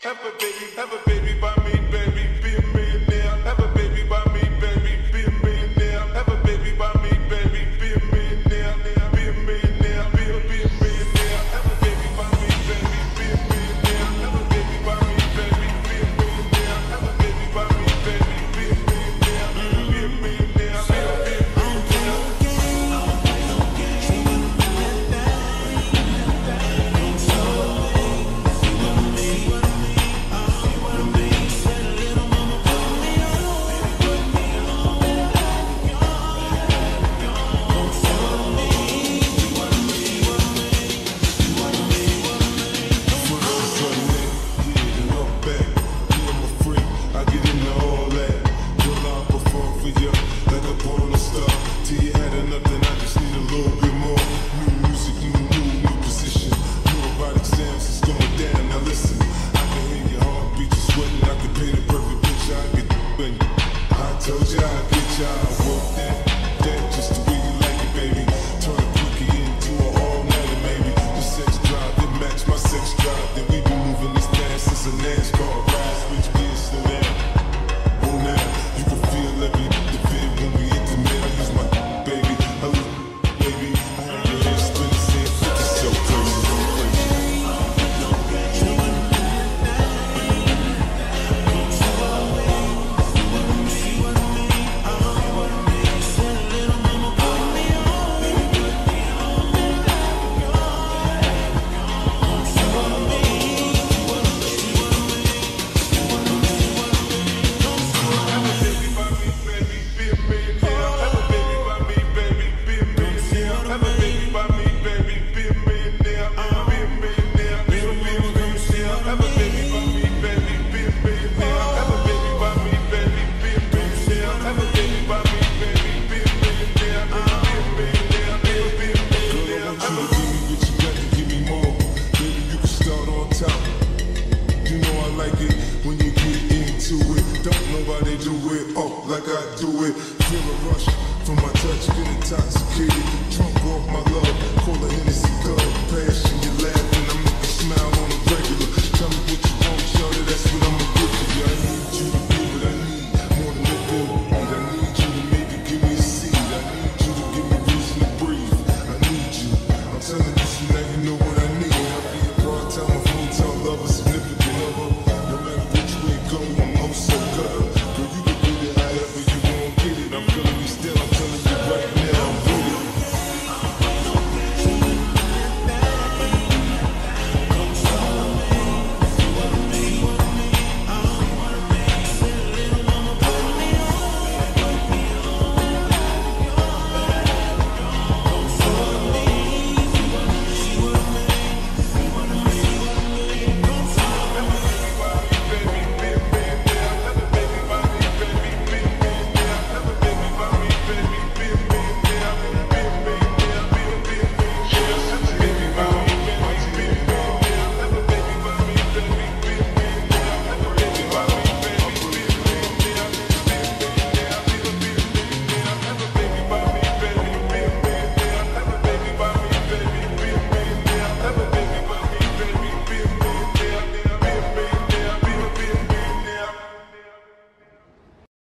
Have a baby by me, baby, be a millionaire. Have a baby by me, baby, be a millionaire. Have a baby by me, baby, be a millionaire. Be a millionaire, be a millionaire. Have a baby by me, baby, be a millionaire. Have a baby by me, baby, be a millionaire. Have a baby by me, baby, be a millionaire. Be a millionaire, be a millionaire. Like I do it, feel a rush from my touch, get intoxicated, drunk off my love, call a Hennessy club.